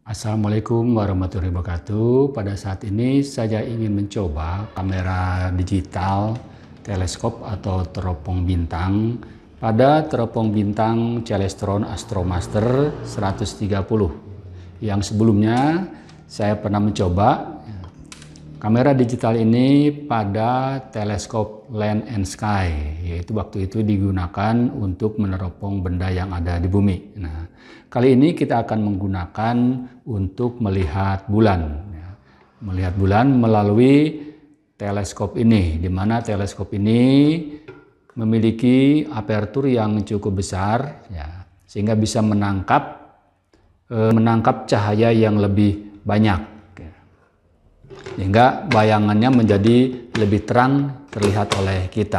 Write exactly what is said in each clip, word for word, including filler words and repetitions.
Assalamualaikum warahmatullahi wabarakatuh. Pada saat ini saya ingin mencoba kamera digital teleskop atau teropong bintang pada teropong bintang Celestron Astromaster seratus tiga puluh. Yang sebelumnya saya pernah mencoba kamera digital ini pada teleskop Land and Sky, yaitu waktu itu digunakan untuk meneropong benda yang ada di bumi. Nah, kali ini kita akan menggunakan untuk melihat bulan, melihat bulan melalui teleskop ini, di mana teleskop ini memiliki apertur yang cukup besar, ya, sehingga bisa menangkap eh, menangkap cahaya yang lebih banyak. Sehingga bayangannya menjadi lebih terang terlihat oleh kita.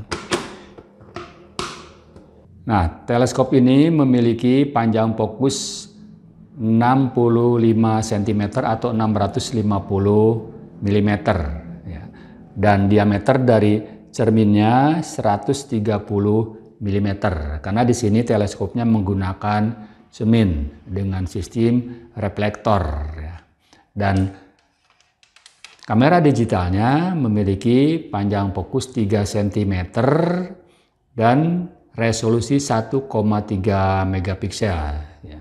Nah, teleskop ini memiliki panjang fokus enam puluh lima sentimeter atau enam ratus lima puluh milimeter. Dan diameter dari cerminnya seratus tiga puluh milimeter. Karena di sini teleskopnya menggunakan cermin dengan sistem reflektor. Dan kamera digitalnya memiliki panjang fokus tiga sentimeter dan resolusi satu koma tiga megapiksel. Ya.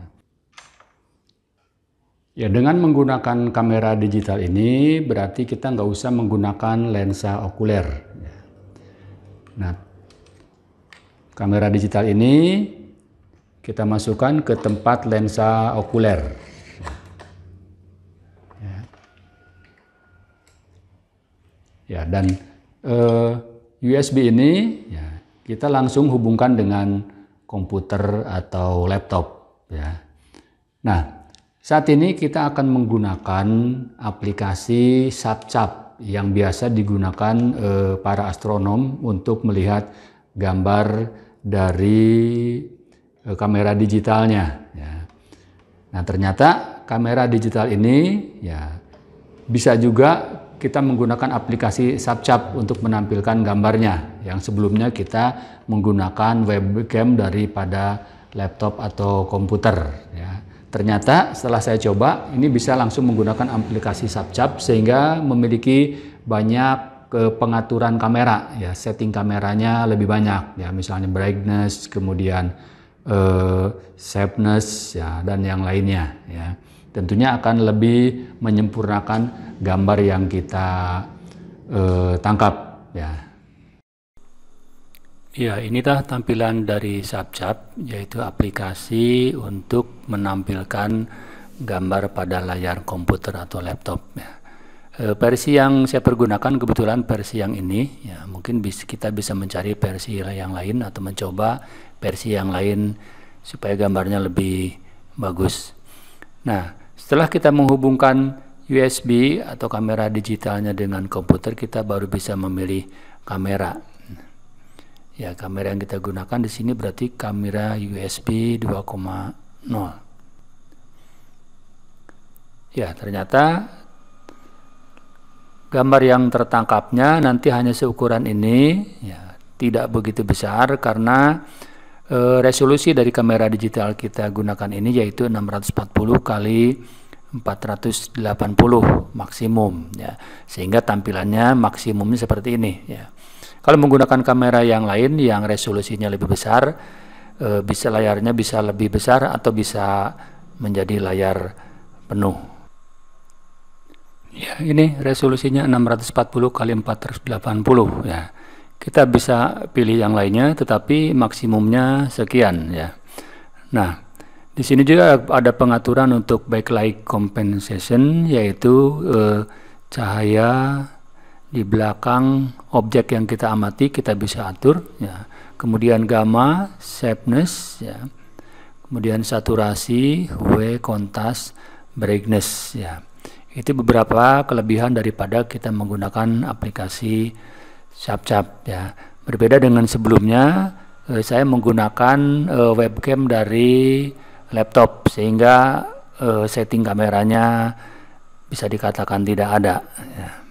Ya, dengan menggunakan kamera digital ini berarti kita nggak usah menggunakan lensa okuler. Ya. Nah, kamera digital ini kita masukkan ke tempat lensa okuler. Ya, dan eh, U S B ini ya, kita langsung hubungkan dengan komputer atau laptop. Ya. Nah, saat ini kita akan menggunakan aplikasi SubCap yang biasa digunakan eh, para astronom untuk melihat gambar dari eh, kamera digitalnya. Ya. Nah, ternyata kamera digital ini ya bisa juga kita menggunakan aplikasi SubCap untuk menampilkan gambarnya, yang sebelumnya kita menggunakan webcam daripada laptop atau komputer. Ya. Ternyata setelah saya coba, ini bisa langsung menggunakan aplikasi SubCap sehingga memiliki banyak pengaturan kamera, ya, setting kameranya lebih banyak, ya, misalnya brightness, kemudian eh, sharpness, ya, dan yang lainnya. Ya. Tentunya akan lebih menyempurnakan gambar yang kita eh, tangkap. Ya. Ya, inilah tampilan dari SubCap, yaitu aplikasi untuk menampilkan gambar pada layar komputer atau laptop. Ya. E, versi yang saya pergunakan kebetulan versi yang ini. Ya, mungkin bis, kita bisa mencari versi yang lain atau mencoba versi yang lain supaya gambarnya lebih bagus. Nah, setelah kita menghubungkan U S B atau kamera digitalnya dengan komputer, kita baru bisa memilih kamera. Ya, kamera yang kita gunakan di sini berarti kamera U S B dua koma nol. Ya, ternyata gambar yang tertangkapnya nanti hanya seukuran ini, ya, tidak begitu besar karena e, resolusi dari kamera digital kita gunakan ini yaitu enam ratus empat puluh kali empat ratus delapan puluh maksimum, ya, sehingga tampilannya maksimumnya seperti ini. Ya. Kalau menggunakan kamera yang lain yang resolusinya lebih besar, e, bisa layarnya bisa lebih besar atau bisa menjadi layar penuh. Ya, ini resolusinya enam ratus empat puluh kali empat ratus delapan puluh. Ya. Kita bisa pilih yang lainnya, tetapi maksimumnya sekian. Ya. Nah, di sini juga ada pengaturan untuk backlight compensation, yaitu eh, cahaya di belakang objek yang kita amati kita bisa atur. Ya. Kemudian gamma, sharpness, ya. Kemudian saturasi, hue, kontras, brightness. Ya. Itu beberapa kelebihan daripada kita menggunakan aplikasi SubCap. Ya. Berbeda dengan sebelumnya, eh, saya menggunakan eh, webcam dari laptop sehingga uh, setting kameranya bisa dikatakan tidak ada. Ya.